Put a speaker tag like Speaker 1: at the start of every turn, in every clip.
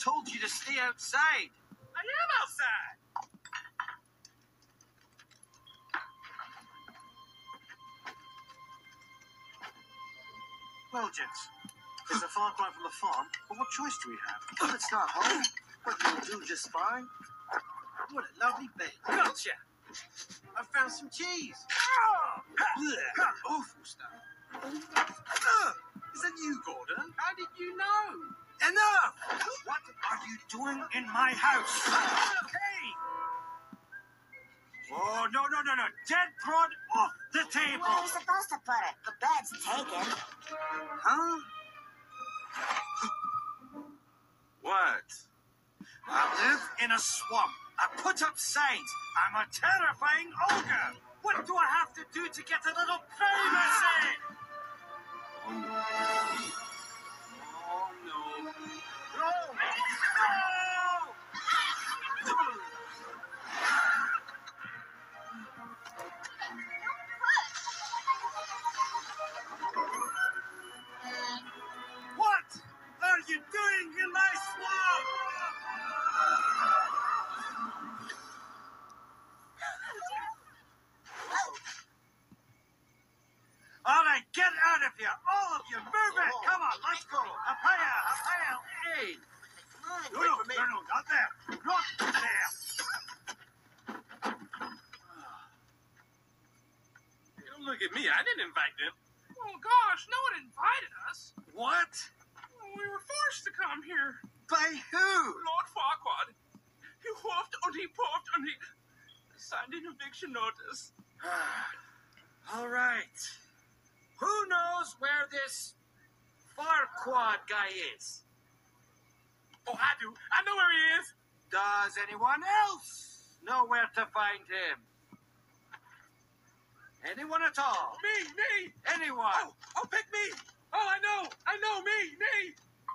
Speaker 1: told you to stay outside.
Speaker 2: I am outside.
Speaker 3: Well, gents, it's a far cry from the farm, but what choice do we have?
Speaker 1: Well, it's not home, but you'll do just fine. What a lovely bed.
Speaker 2: Gotcha.
Speaker 1: I found some cheese. Awful stuff.
Speaker 3: Is that you, Gordon?
Speaker 1: How did you know?
Speaker 3: Enough! What are you doing in my house? Hey! Oh, no. Dead prod off the table!
Speaker 4: Where are we supposed to put it? The bed's taken.
Speaker 3: Huh?
Speaker 1: What?
Speaker 3: I live in a swamp. I put up signs. I'm a terrifying ogre. What do I have to do to get a little privacy?
Speaker 1: Oh, no.
Speaker 3: No! What are you doing in my swamp? All right, get out of here. All of you, move it. Come on, let's go. Apaya. Hey.
Speaker 4: Come on,
Speaker 3: No, not there. Not there.
Speaker 2: Look at me. I didn't invite them. Oh, gosh. No one invited us.
Speaker 3: What?
Speaker 2: We were forced to come here.
Speaker 3: By who?
Speaker 2: Lord Farquaad. He huffed and he puffed and he signed an eviction notice.
Speaker 3: All right. Who knows where this Farquaad guy is?
Speaker 2: Oh, I do. I know where he is.
Speaker 3: Does anyone else know where to find him? Anyone at all?
Speaker 2: Me.
Speaker 3: Anyone?
Speaker 2: Oh, pick me. Oh, I know, me.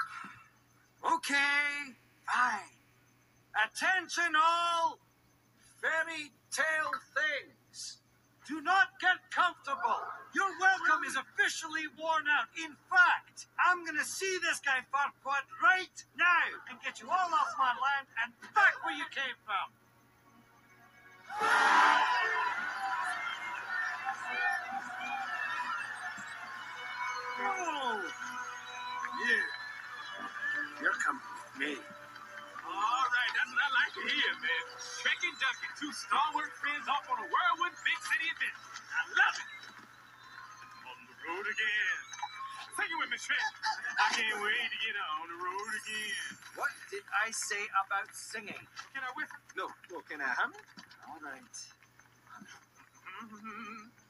Speaker 3: Okay, fine. Attention all fairy tale things. Do not get comfortable. Your welcome is officially worn out. In fact, I'm going to see this guy Farquaad right now and get you all off my land and back where you came from. Oh, yeah. You're coming with me.
Speaker 2: All right, that's what I like to hear, man. Shrek and Duncan, two stalwart friends off on a whirlwind big city adventure. I love it. On the road again. Sing it with me, Shrek. I can't wait to get on the road again.
Speaker 1: What did I say about singing?
Speaker 2: Can I whistle?
Speaker 1: No, can I hum? All right.
Speaker 2: Mm-hmm.